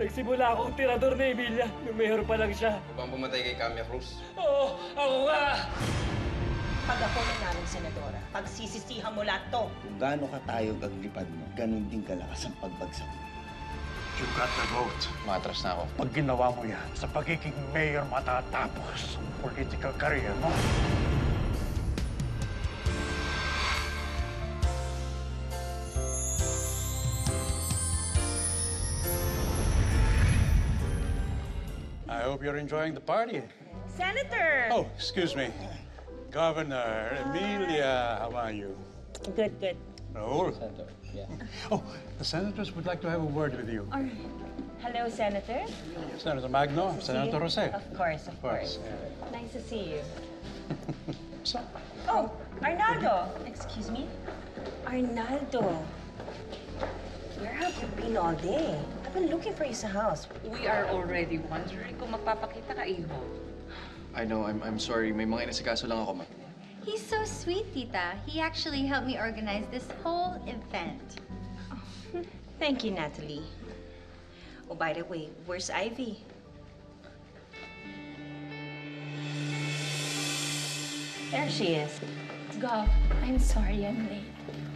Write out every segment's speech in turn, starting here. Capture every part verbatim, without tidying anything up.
Nagsimula akong tirador ni Emilia nung mayor pa lang siya. Bang pumatay kay Camia Cruz? Oo, ako nga! Pag ako nanalo, Senadora, pagsisisihan mo lahat to. Kung gaano katayog ang lipad mo, ganun din kalakas ang pagbagsak mo. You got the vote. Matras na ako. Pag ginawa mo yan, sa pagiging mayor matatapos ang political career mo. I hope you're enjoying the party. Senator! Oh, excuse me. Governor Emilia, how are you? Good, good. Raul? Senator, yeah. Oh, the senators would like to have a word with you. All right. Hello, Senator. Senator Magno, Senator Jose. Of course, of course. yeah. Nice to see you. So, Oh, Arnaldo! Excuse me? Arnaldo. Where have you been all day? I've been looking for you sa house. We are already wondering kung magpapakita ka, Iho. I know, I'm, I'm sorry. May mga inasikaso lang ako, ma. He's so sweet, Tita. He actually helped me organize this whole event. Thank you, Natalie. Oh, by the way, where's Ivy? There she is. Gov, I'm sorry I'm late.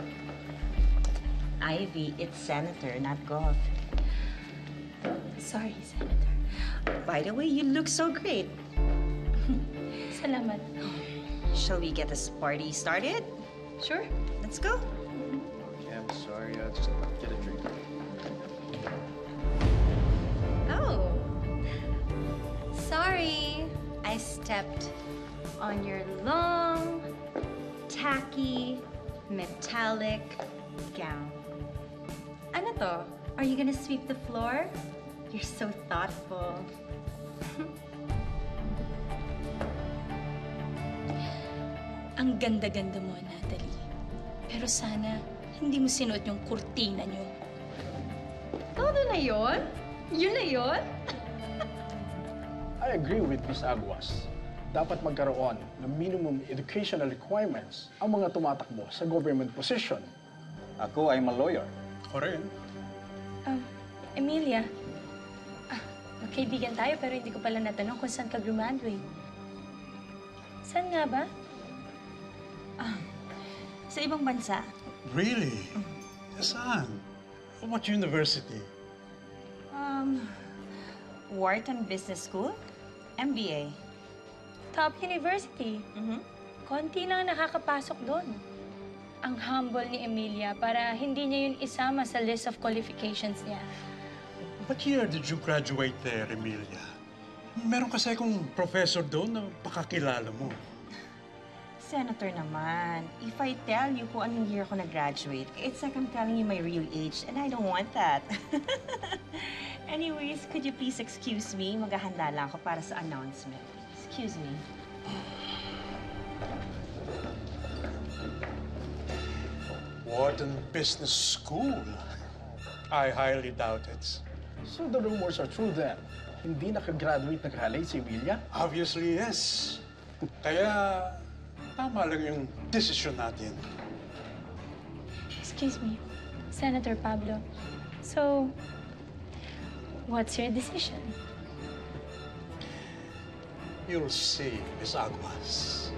Ivy, it's Senator, not Gov. Sorry, Senator. By the way, you look so great. Salamat. Shall we get this party started? Sure. Let's go. Yeah, I'm sorry. Uh, just get a drink. Oh. Sorry. I stepped on your long, tacky, metallic gown. Ano to? Are you gonna sweep the floor? You're so thoughtful. Ang ganda-ganda mo, Natalie. Pero sana, hindi mo sinuot yung kurtina niyo. Todo na yon? Yun na yon? I agree with Miz Aguas. Dapat magkaroon ng minimum educational requirements ang mga tumatakbo sa government position. Ako ay lawyer. ako rin. Um, Emilia. Ah, magkaibigan tayo pero hindi ko pala natanong kung saan ka graduate. Saan nga ba? Ah, sa ibang bansa. Really? Saan? What university? Um, Wharton Business School, M B A. Top university. Mm-hmm. Konti lang nakakapasok doon. Ang humble ni Emilia para hindi niya yun isama sa list of qualifications niya. What year did you graduate there, Emilia? Meron kasi akong professor doon na pakakilala mo. Senator naman, if I tell you kung anong year ako nag-graduate, it's like I'm telling you my real age, and I don't want that. Anyways, could you please excuse me? Maghahanda lang ako para sa announcement. Excuse me. Wharton Business School? I highly doubt it. So the rumors are true then. Hindi nakagraduate na college si Emilia? Obviously, yes. Kaya, tama lang yung desisyon natin. Excuse me, Senator Pablo. So, what's your decision? You'll see, Miss Aguas.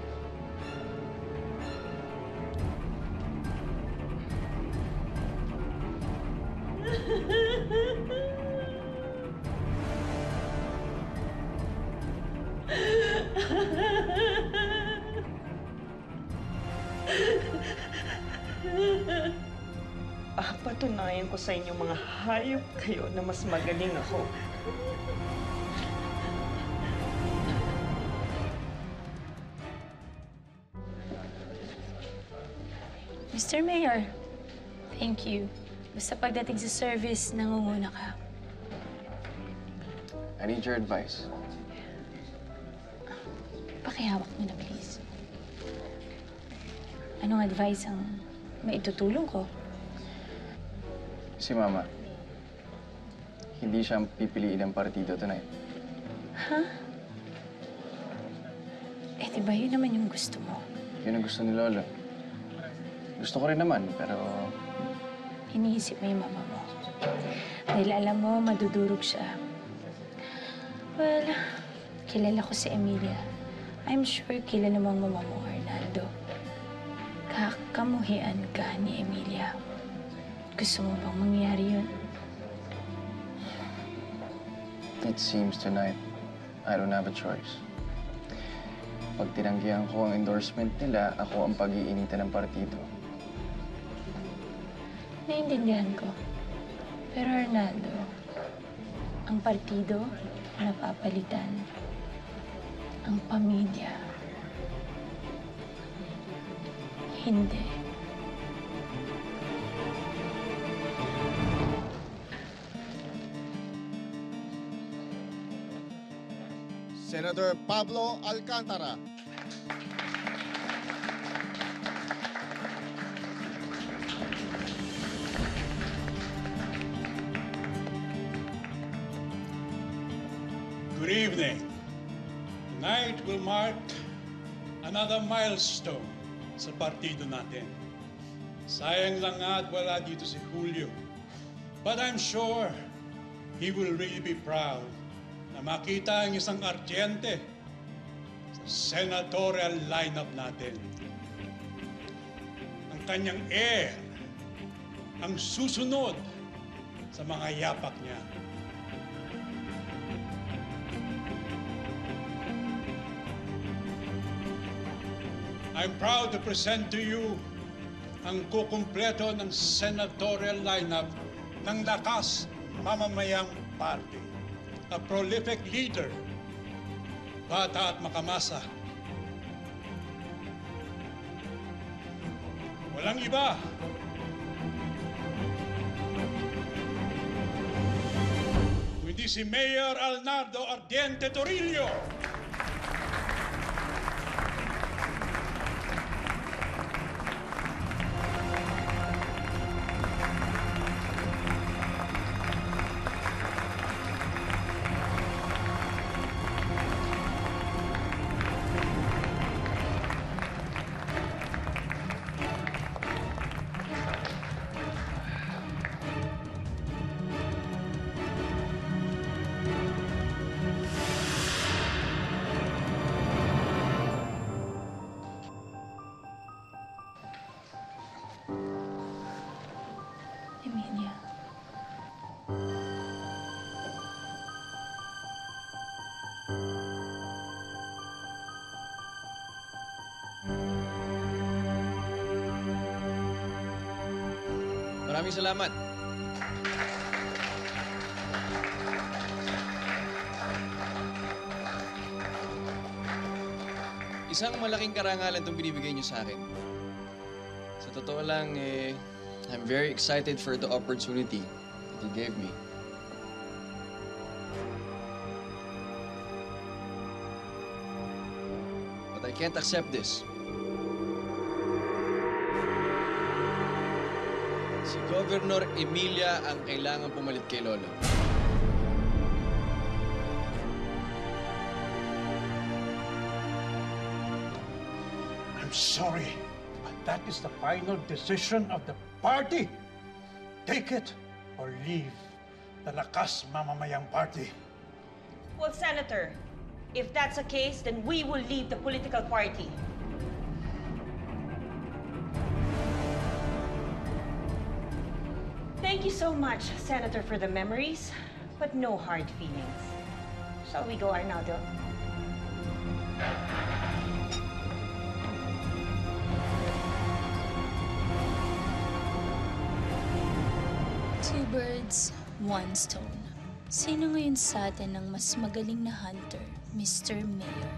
Ah, patunayan ko sa inyo mga hayop kayo na mas magaling ako. Mister Mayor, thank you. Basta pagdating sa service, nangunguna ka. I need your advice. Pakihawak mo na, please. Anong advice ang maitutulong ko? Si Mama, hindi siya pipiliin ng partido tonight. Ha? Eh, di ba yun naman yung gusto mo? Yun ang gusto ni Lolo. Gusto ko rin naman, pero... Iniisip mo yung mama mo. Dahil alam mo, madudurog siya. Well, kilala ko si Emilia. I'm sure kilala mo ang mama mo, Arnaldo. Kakamuhian ka ni Emilia. Gusto mo bang mangyari yun? It seems tonight, I don't have a choice. Pag tinanggihan ko ang endorsement nila, ako ang pag-iinitan ng partido. Naiintindihan ko. Pero Arnaldo, ang partido napapalitan. Ang pamilya, hindi. Senator Pablo Alcantara. Good evening. Tonight will mark another milestone sa partido natin. Sayang lang nga at wala dito si Julio. But I'm sure he will really be proud na makita ang isang ardiente sa senatorial lineup natin. Ang kanyang heir, ang susunod sa mga yapak niya. I'm proud to present to you ang kukumpleto ng senatorial lineup ng Lakas Mamamayang Party. A prolific leader, bata at makamasa. Walang iba. Kundi si Mayor Arnaldo Ardiente Torillo. Emilia. Maraming salamat. Isang malaking karangalan itong binibigay niyo sa akin. Sa totoo lang, eh, I'm very excited for the opportunity that you gave me. But I can't accept this. Si Governor Emilia ang kailangan pumalit kay Lolo. I'm sorry, but that is the final decision of the party. Take it or leave the Lakas Mamamayang Party. Well, Senator, if that's the case, then we will leave the political party. Thank you so much, Senator, for the memories, but no hard feelings. Shall we go, Arnaldo? Two birds, one stone. Sino ngayon sa atin ang mas magaling na hunter, Mister Mayor?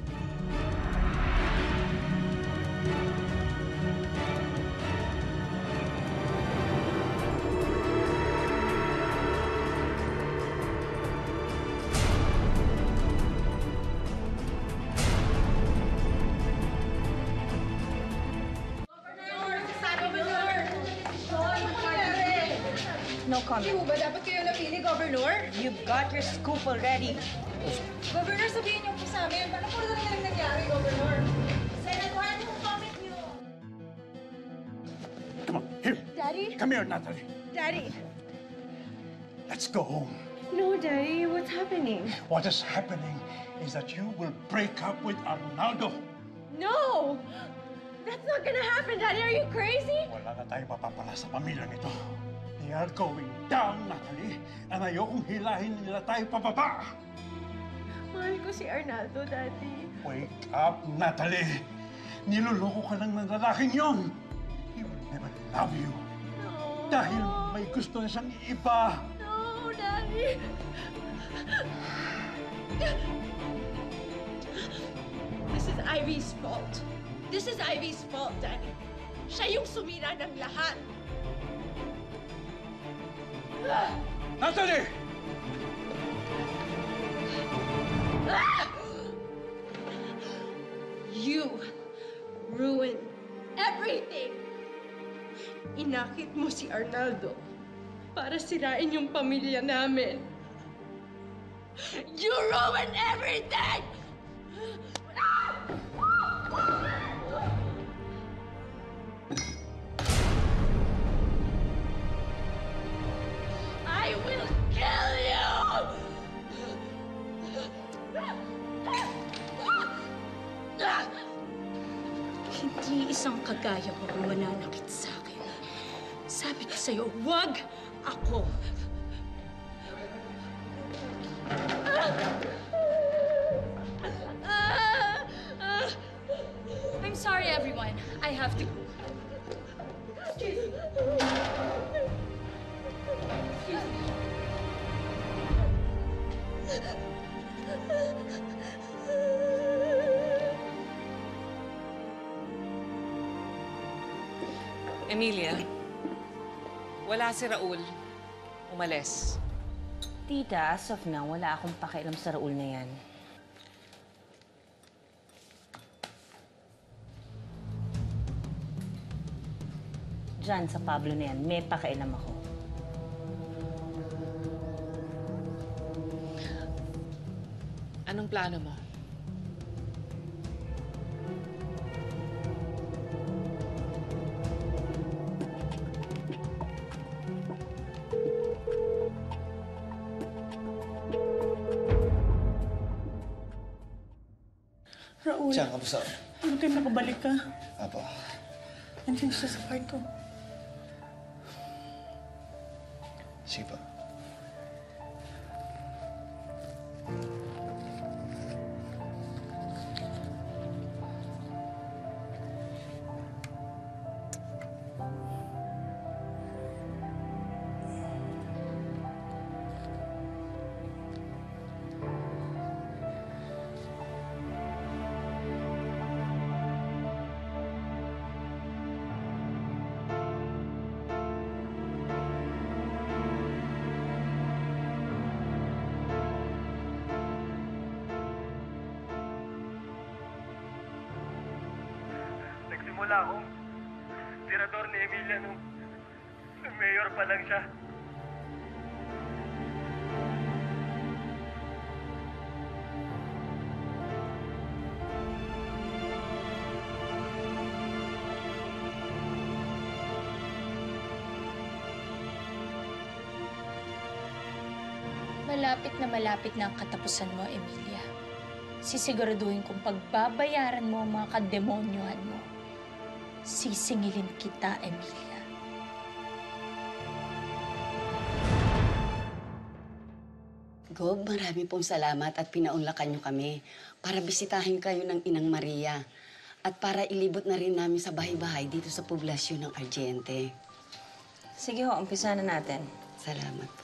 No comment. Hindi mo ba dapat kayo napili, Governor? You've got your scoop already. Governor, sabihin niyo po sa amin, paano po na lang nangyari, Governor? Senator, ano po comment niyo? Come on, here. Daddy? Come here, Natalie. Daddy! Let's go home. No, Daddy. What's happening? What is happening is that you will break up with Arnaldo. No! That's not gonna happen, Daddy. Are you crazy? Wala na tayong mapapala sa pamilyang ito. They are going down, Natalie. And ayokong hilahin nila tayo pababa. Mahal ko si Arnaldo, Daddy. Wake up, Natalie. Niloloko ka lang ng lalaking yon. He will never love you. No. Dahil may gusto na siyang iba. No, Daddy. This is Ivy's fault. This is Ivy's fault, Daddy. Siya yung sumira ng lahat. Natalie! You ruined everything. Inakit mo si Arnaldo para sirain yung pamilya namin. You ruined everything! I will kill you! Hindi isang kagaya mo ang mananakit sa akin. Sabi ko sa'yo, wag ako! I'm sorry, everyone. I have to go. Emilia, wala si Raul. Umalis. Tita, as of now, wala akong pakialam sa Raul na yan. Diyan sa Pablo na yan, may pakialam ako. Anong plano mo? Raul. Siya, kamusta? Buti nakabalik ka. Apo. Nandiyan siya sa kwarto. Sige pa. Nagsimula akong tirador ni Emilia nung, nung mayor pa lang siya. Malapit na malapit na ang katapusan mo, Emilia. Sisiguraduhin kong pagbabayaran mo ang mga kademonyohan mo. Sisingilin kita, Emilia. Gob, marami pong salamat at pinaunlakan niyo kami para bisitahin kayo ng Inang Maria at para ilibot na rin namin sa bahay-bahay dito sa poblasyon ng Argente. Sige ho, umpisa na natin. Salamat po.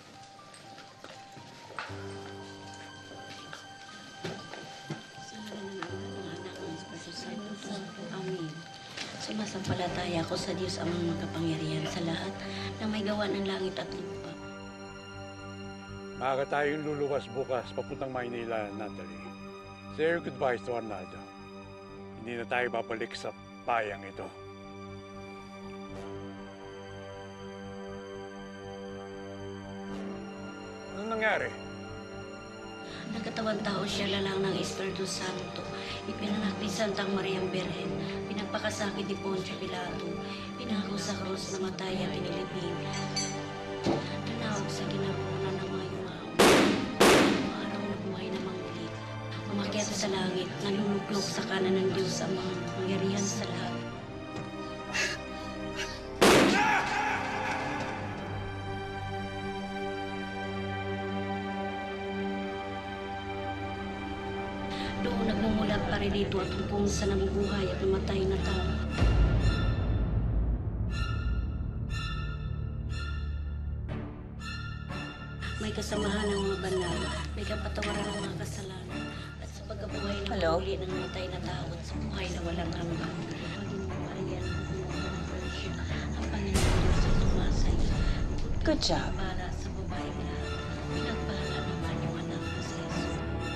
Amen. Sumasampalataya ako sa Diyos ang makapangyarihan sa lahat na may gawa ng langit at lupa. Maaga tayong luluwas bukas papuntang Maynila, Natalie. Say your goodbyes to Arnaldo. Hindi na tayo babalik sa bayang ito. Anong nangyari? Nagkatawang tao siya lalang ng Espiritu Santo. Ipinanak ni Santang Mariang Birhen. Pinagpakasakit ni Poncio Pilato. Pinako sa krus na matay at inilibing. Tinawag sa kinabukasan ng mga yumaw. Ang araw na buhay na mangulit. Umakyat sa langit, naluluklok sa kanan ng Diyos ang mga mangyarihan sa lahat. Doon nagmumulat pa rin dito at hukong sa nabubuhay at namatay na tao. May kasamahan ng mga banal, may kapatawaran ng mga kasalanan, at sa pagkabuhay ng muli ng namatay na tao at sa buhay na walang hanggan. Maging Maria ng hukong ng Virgin, ang Panginoon Diyos ay sumasay. Good job. Para sa babae lahat, pinagpala naman yung anak ko sa Jesus.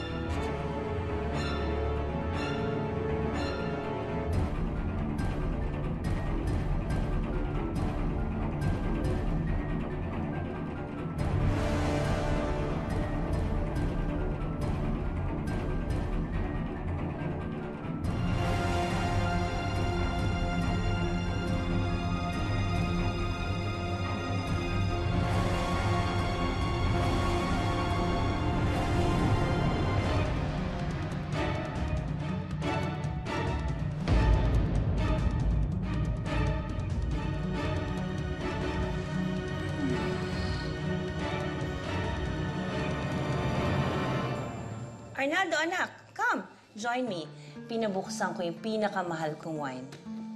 Arnaldo, anak, come. Join me. Pinabuksan ko yung pinakamahal kong wine.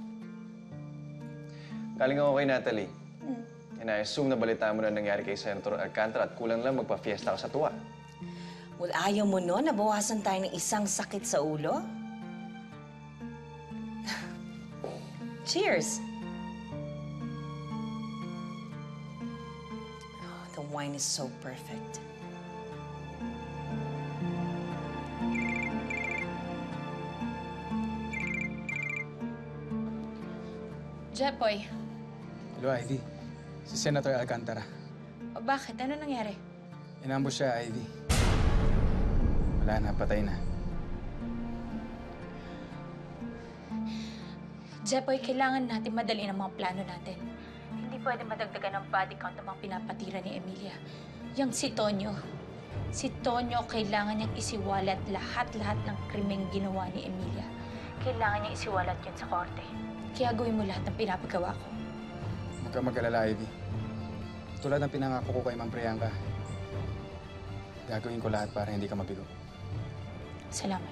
Galing ako kay Natalie. Hmm. And I assume na balita mo na nangyari kay Senator Alcantara at kulang lang magpa-fiesta ka sa tuwa. Well, ayaw mo no? Nabawasan tayo ng isang sakit sa ulo? Cheers! Oh, the wine is so perfect. Jepoy, Hello, Ivy. Si Senator Alcantara. o bakit? Ano nangyari? Inambush siya, Ivy. Wala na, patay na. Jepoy, kailangan natin madali ang mga plano natin. Hindi pwede madagdagan ng body count ng mga pinapatira ni Emilia. Yang si Tonyo. Si Tonyo, kailangan niyang isiwalat lahat-lahat ng krimeng ginawa ni Emilia. Kailangan niyang isiwalat yun sa korte. Kaya gawin mo lahat ng pinapagawa ko. Huwag ka mag-alala, Ivy. Tulad ng pinangako ko kay Ma'am Priyanka, gagawin ko lahat para hindi ka mabigo. Salamat.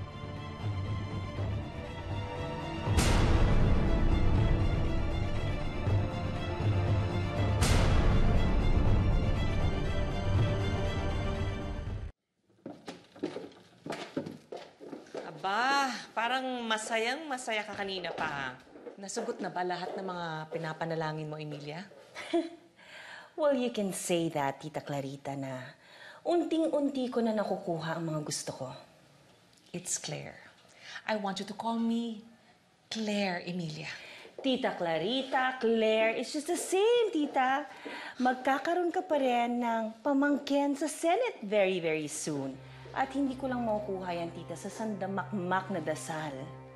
Aba, parang masayang masaya ka kanina pa. Nasagot na ba lahat ng mga pinapanalangin mo, Emilia? Well, you can say that, Tita Clarita, na unting-unti ko na nakukuha ang mga gusto ko. It's Claire. I want you to call me Claire, Emilia. Tita Clarita, Claire, it's just the same, Tita. Magkakaroon ka pa rin ng pamangkin sa Senate very, very soon. At hindi ko lang makukuha yan, Tita, sa sandamakmak na dasal.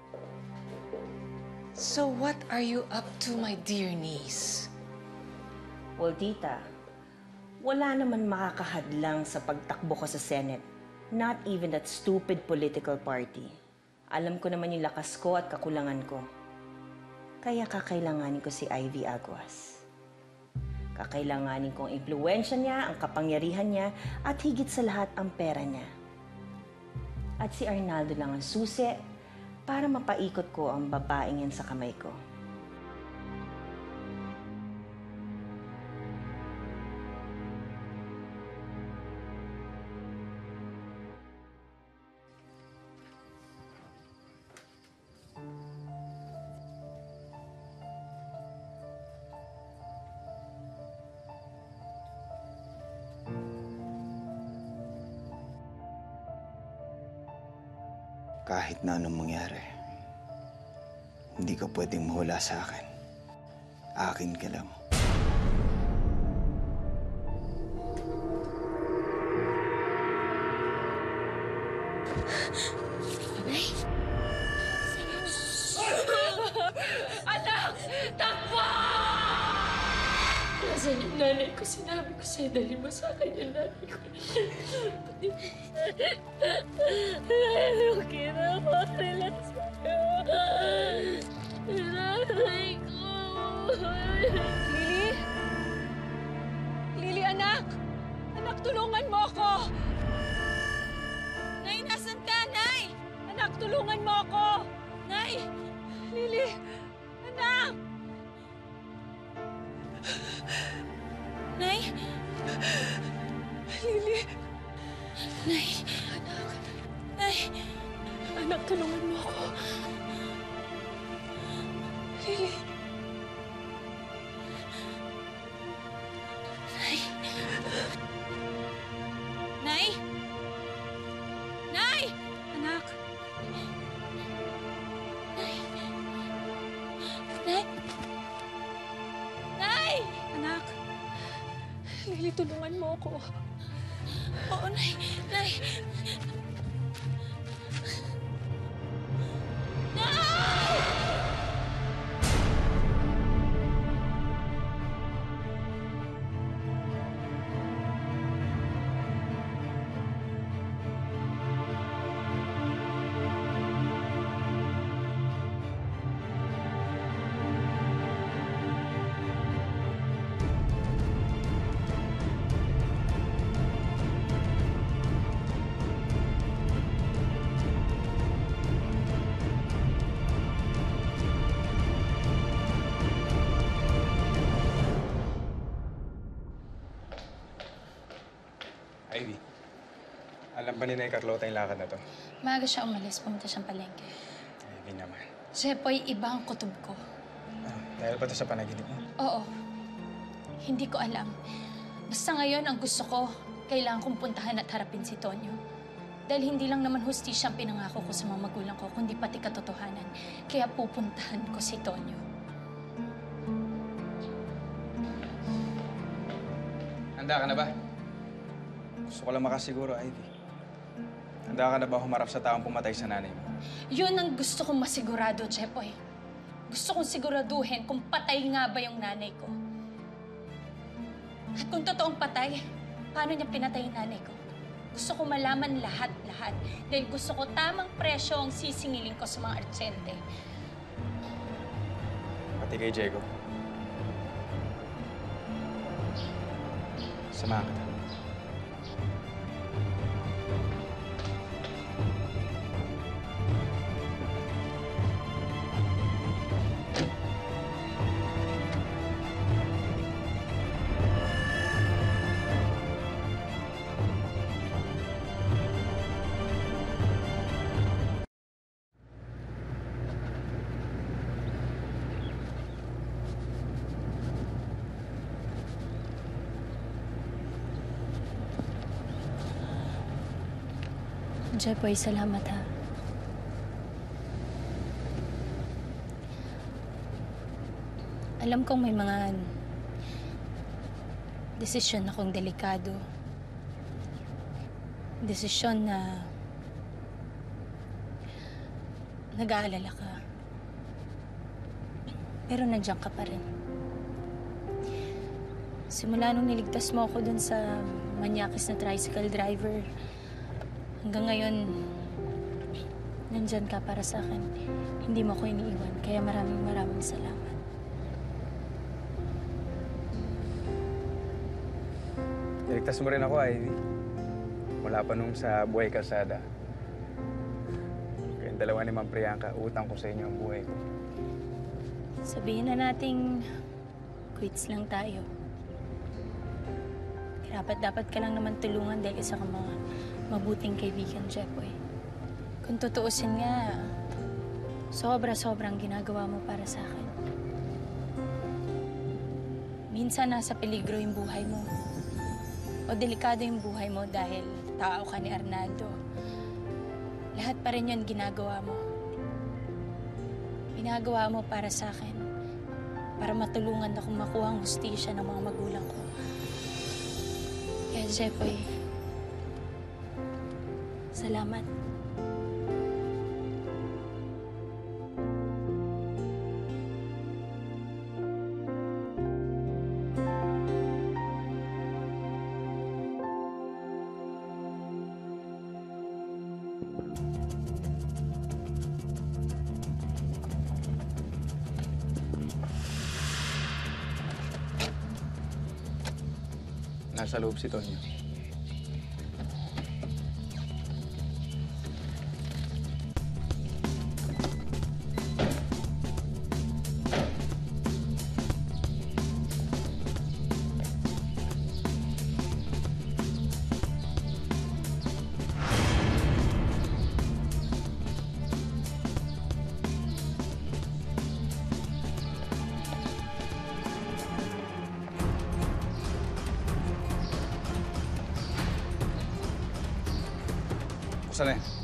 So what are you up to, my dear niece? Well, Tita, wala naman makakahadlang sa pagtakbo ko sa Senate. Not even that stupid political party. Alam ko naman yung lakas ko at kakulangan ko. Kaya kakailanganin ko si Ivy Aguas. Kakailanganin ko ang impluwensya niya, ang kapangyarihan niya, at higit sa lahat ang pera niya. At si Arnaldo lang ang susi para mapaikot ko ang babaeng yan sa kamay ko. Kahit na anong mangyari, hindi ka pwedeng mahula sa akin. Akin ka lang. Anak! Takbo! Nasaan yung nanay ko? Sinabi ko sa'yo, dali mo sa akin yung nanay ko. Pati mo. Ano ginawa nila sa'yo? Nanay ko. Lily? Lily, anak! Anak, tulungan mo ako! Nay, nasan ka, Nay? Anak, tulungan mo ako! Nay! Lily! Anak! Nay? Lily? Nay? Anak? Nay? Anak, tulungan mo ako. Lily? Nay? Nay? Nay! Anak? Nay? Nay? Nay! Anak? Lily, tulungan mo ako. Oo, Nay. Nay! Ivy, alam ba ni Nay Carlota yung lakad na to? Maaga siya umalis, pumunta siyang palengke. Ivy naman. Jepoy, iba ang kutob ko. Ah, dahil ba ito sa panaginip mo? Oo. Hindi ko alam. Basta ngayon, ang gusto ko, kailangan kong puntahan at harapin si Tonyo. Dahil hindi lang naman hustisya ang pinangako ko sa mga magulang ko, kundi pati katotohanan. Kaya pupuntahan ko si Tonyo. Handa ka na ba? Gusto ko lang makasiguro, Ivy. Handa ka na ba humarap sa taong pumatay sa nanay mo? Yun ang gusto kong masigurado, Jepoy. Gusto kong siguraduhin kung patay nga ba yung nanay ko. At kung totoong patay, paano niya pinatay yung nanay ko? Gusto ko malaman lahat-lahat. Dahil gusto ko tamang presyo ang sisingilin ko sa mga artsente. Pati kay Diego. Samahan kita. Jepoy, salamat ha. Alam kong may mga desisyon akong delikado. Desisyon na nag-aalala ka. Pero nandiyan ka pa rin. Simula nung niligtas mo ako dun sa manyakis na tricycle driver, hanggang ngayon, nandyan ka para sa akin. Hindi mo ako iniiwan, kaya maraming maraming salamat. Niligtas mo rin ako, Ivy. Mula pa nung sa buhay kalsada. Kayong dalawa ni Ma'am Priyanka, utang ko sa inyo ang buhay ko. Sabihin na nating quits lang tayo. Dapat-dapat ka lang naman tulungan dahil isa kang mga mabuting kaibigan, Jepoy. Kung tutuusin nga, sobra-sobrang ginagawa mo para sa akin. Minsan nasa peligro yung buhay mo. O delikado yung buhay mo dahil tao ka ni Arnaldo. Lahat pa rin yun ginagawa mo. Ginagawa mo para sa akin. Para matulungan akong makuha ang hustisya ng mga magulang ko. Kaya, Jepoy, salamat. Nasa loob si Tonyo. Buksan na yan.